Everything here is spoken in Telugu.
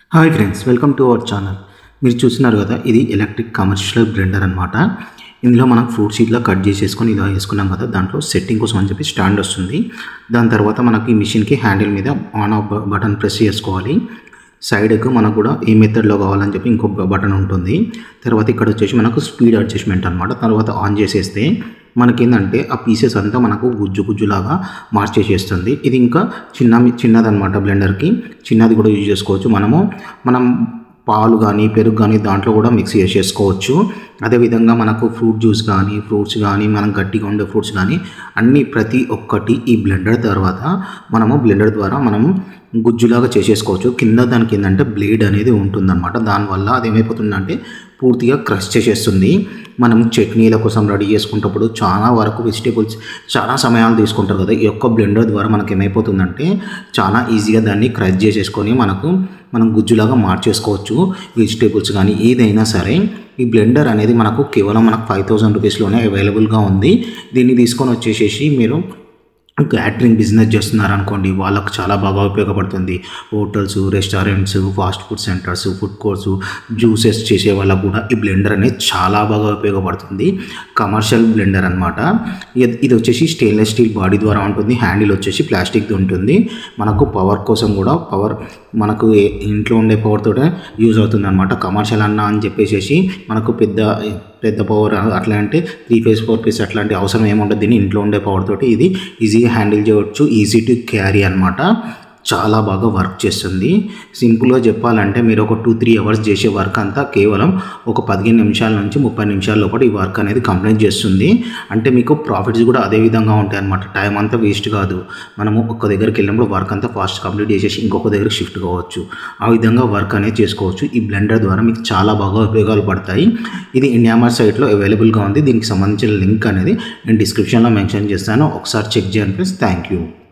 Hi friends, welcome to our channel. మీరు చూస్తున్నారు కదా, ఇది ఎలక్ట్రిక్ కమర్షియల్ బ్లెండర్ అనమాట. ఇందులో మనం ఫ్రూట్స్ ఇట్లా కట్ చేసేసుకొని ఇలా వేసుకున్నాం కదా, దాంట్లో సెట్టింగ్ కోసం అని చెప్పి స్టాండ్ వస్తుంది. దాని తర్వాత మనకి మిషన్కి హ్యాండిల్ మీద ఆన్ ఆఫ్ బటన్ ప్రెస్ చేసుకోవాలి. సైడ్కు మనకు కూడా ఏ మెథడ్లో కావాలని చెప్పి ఇంకొక బటన్ ఉంటుంది. తర్వాత ఇక్కడ వచ్చేసి మనకు స్పీడ్ అడ్జస్ట్మెంట్ అనమాట. తర్వాత ఆన్ చేసేస్తే మనకేంటంటే ఆ పీసెస్ అంతా మనకు గుజ్జులాగా మార్చేసేస్తుంది. ఇది ఇంకా చిన్నదనమాట. బ్లెండర్కి చిన్నది కూడా యూజ్ చేసుకోవచ్చు. మనం పాలు కానీ పెరుగు కానీ దాంట్లో కూడా మిక్స్ చేసేసుకోవచ్చు. అదేవిధంగా మనకు ఫ్రూట్స్ కానీ మనం గట్టిగా ఉండే ఫ్రూట్స్ కానీ అన్నీ ప్రతి ఒక్కటి ఈ బ్లెండర్ బ్లెండర్ ద్వారా మనము గుజ్జులాగా చేసేసుకోవచ్చు. దానికి ఏంటంటే బ్లేడ్ అనేది ఉంటుందన్నమాట. దానివల్ల అది ఏమైపోతుందంటే పూర్తిగా క్రష్ చేసేస్తుంది. మనం చట్నీల కోసం రెడీ చేసుకునేటప్పుడు చాలా వరకు వెజిటేబుల్స్ చాలా సమయాలు తీసుకుంటారు కదా, ఈ యొక్క బ్లెండర్ ద్వారా మనకి ఏమైపోతుందంటే చాలా ఈజీగా దాన్ని క్రష్ చేసేసుకొని మనం గుజ్జులాగా మార్చేసుకోవచ్చు. వెజిటేబుల్స్ కానీ ఏదైనా సరే ఈ బ్లెండర్ అనేది కేవలం 5000 రూపీస్లోనే అవైలబుల్గా ఉంది. దీన్ని తీసుకొని వచ్చేసేసి మీరు క్యాటరింగ్ బిజినెస్ చేస్తున్నారనుకోండి, వాళ్ళకు చాలా బాగా ఉపయోగపడుతుంది. Hotels, restaurants, fast food centres, food courts, juices చేసే వాళ్ళకు కూడా ఈ బ్లెండర్ అనేది చాలా బాగా ఉపయోగపడుతుంది. కమర్షియల్ బ్లెండర్ అనమాట. ఇది వచ్చేసి స్టెయిన్లెస్ స్టీల్ బాడీ ద్వారా ఉంటుంది. హ్యాండిల్ వచ్చేసి ప్లాస్టిక్ది ఉంటుంది. మనకు పవర్ కోసం కూడా మనకు ఇంట్లో ఉండే పవర్ తోటే యూజ్ అవుతుంది అనమాట. కమర్షియల్ అని చెప్పేసి మనకు పెద్ద పవర్ అట్లా అంటే 3 ఫేజ్ 4 ఫేజ్ అట్లాంటి అవసరం ఏముంటుంది. దీన్ని ఇంట్లో ఉండే పవర్ తోటి ఇది ఈజీగా హ్యాండిల్ చేయవచ్చు. ఈజీ టు క్యారీ అనమాట. చాలా బాగా వర్క్ చేస్తుంది. సింపుల్గా చెప్పాలంటే మీరు ఒక 2-3 అవర్స్ చేసే వర్క్ అంతా కేవలం ఒక 15 నిమిషాల నుంచి 30 నిమిషాల లోపల ఈ వర్క్ అనేది కంప్లీట్ చేస్తుంది. అంటే మీకు ప్రాఫిట్స్ కూడా అదే విధంగా ఉంటాయి అనమాట. టైం అంతా వేస్ట్ కాదు. మనము ఒక దగ్గరికి వెళ్ళినప్పుడు వర్క్ అంతా ఫాస్ట్ కంప్లీట్ చేసేసి ఇంకొక దగ్గర షిఫ్ట్ కావచ్చు. ఆ విధంగా వర్క్ అనేది చేసుకోవచ్చు. ఈ బ్లెండర్ ద్వారా మీకు చాలా బాగా ఉపయోగాలు పడతాయి. ఇది ఇండియామార్ట్ సైట్లో అవైలబుల్గా ఉంది. దీనికి సంబంధించిన లింక్ అనేది నేను డిస్క్రిప్షన్లో మెన్షన్ చేస్తాను. ఒకసారి చెక్ చేయండి ఫ్రెండ్స్. Thank you.